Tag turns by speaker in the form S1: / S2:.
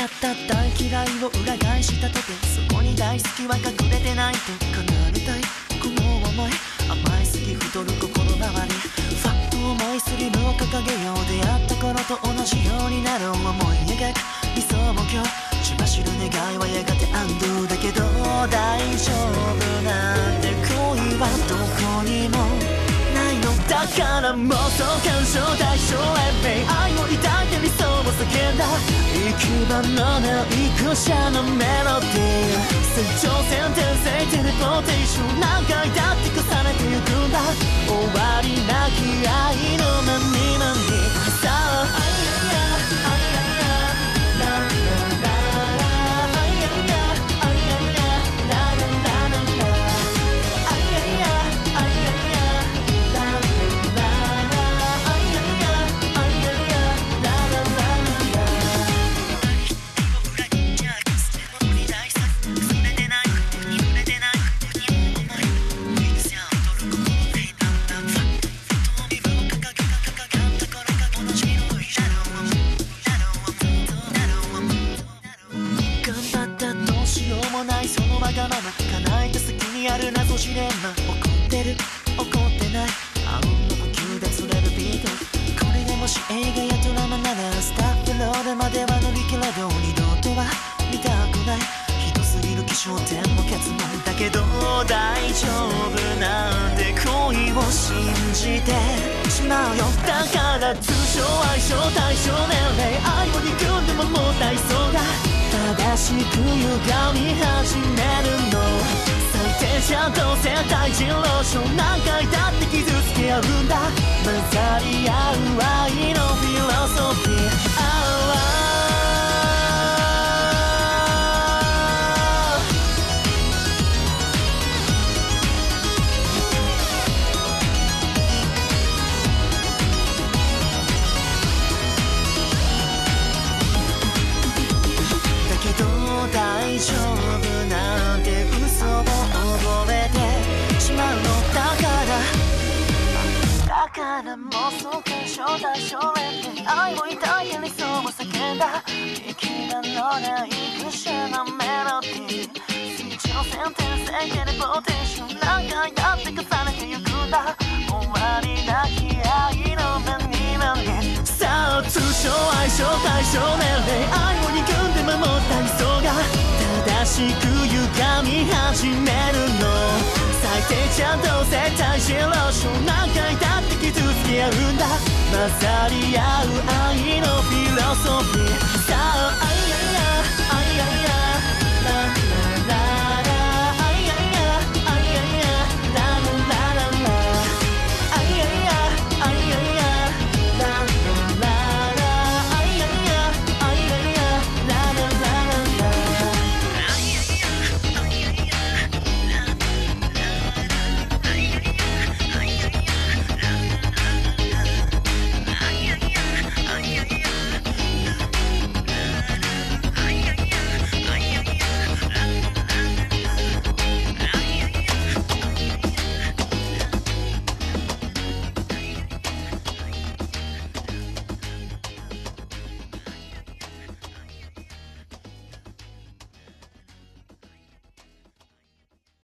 S1: たった大嫌いを裏返したとて、そこに大好きは隠れてないと叶えたいこの想い、甘いすぎ太る心回り、ファッと思いすりむを掲げよう、出会った頃と同じようになろう、思い描く理想も今日血走る願いはやがて安堵だけど、大丈夫なんて恋はどこにもないのだから、妄想干渉対象連盟、愛を抱いて理想を叫んだ行き場のない空車のメロディー、成長線転生テレポーテーション、何回だって重ねてゆくんだ、終わりなき愛のまにまにさあ、そのわがまま叶えた先にある謎ジレンマ、怒ってる怒ってないあうんの呼吸で釣れるビート、これでもし映画やドラマならスタッフロールまでは乗り切れど、二度とは見たくないひどすぎる気象点も結論だけど、大丈夫なんて恋を信じてしまうよ、だから通称相性対象年齢、愛を憎んでももう体操が正しく歪み始めるの、最低じゃどうせ対人ローション、何回だって傷つけ合うんだ、混ざり合う愛のフィロソフィー、大丈夫なんて嘘を覚えてしまうのだから妄想干渉対象連盟、愛を抱いて理想を叫んだ行き場のない不思なメロディー、成長線転生テレポーテーション、何回だって重ねてゆくんだ、終わりなき愛の目にまにさあ、通称相性対象年齢、愛を憎んで守った理想が正しく歪み始めるの、最低じゃどうせ対人ローション、何回だって傷つけ合うんだ、混ざり合う愛のフィロソフィー、さあ、あいやいやあいやいや